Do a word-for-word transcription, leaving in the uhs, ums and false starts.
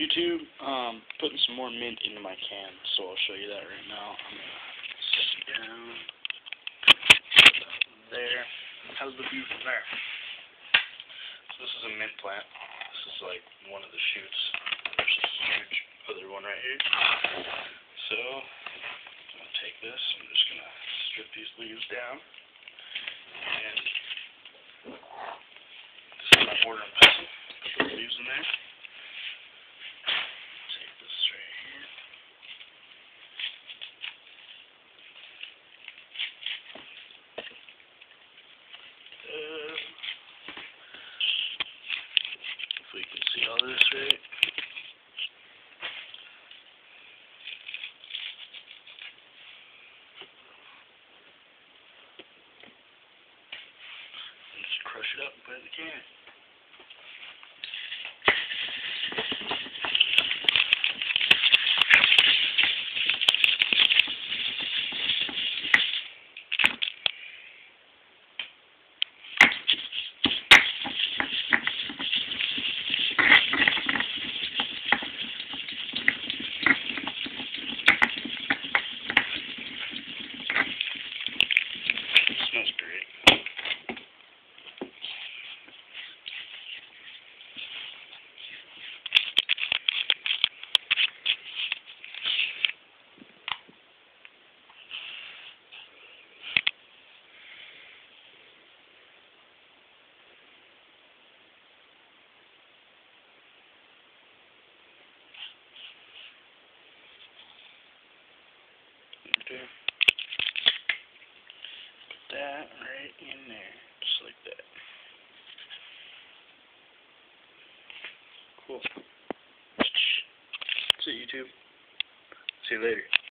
YouTube, um, putting some more mint into my can, so I'll show you that right now. I'm gonna set you down there. How's the view from there? So this is a mint plant. This is like one of the shoots. There's this huge other one right here. So I'm gonna take this. I'm just gonna strip these leaves down, and this is my mortar and pestle. Put the leaves in there. Take this right here. Uh, if we can see all this right. And just crush it up and put it in the can. Smells great. Okay. Put that right in there, just like that. Cool. That's it, YouTube. See you later.